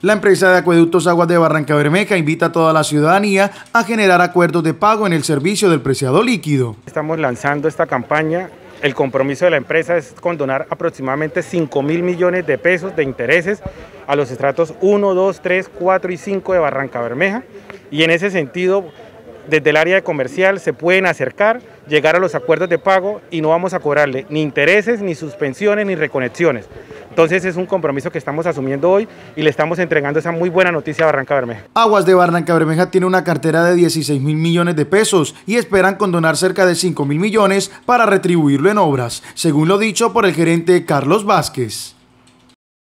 La empresa de acueductos Aguas de Barrancabermeja invita a toda la ciudadanía a generar acuerdos de pago en el servicio del preciado líquido. Estamos lanzando esta campaña. El compromiso de la empresa es condonar aproximadamente 5.000 millones de pesos de intereses a los estratos 1, 2, 3, 4 y 5 de Barrancabermeja. Y en ese sentido, desde el área de comercial se pueden acercar, llegar a los acuerdos de pago y no vamos a cobrarle ni intereses, ni suspensiones, ni reconexiones. Entonces es un compromiso que estamos asumiendo hoy y le estamos entregando esa muy buena noticia a Barrancabermeja. Aguas de Barrancabermeja tiene una cartera de 16.000 millones de pesos y esperan condonar cerca de 5.000 millones para retribuirlo en obras, según lo dicho por el gerente Carlos Vázquez.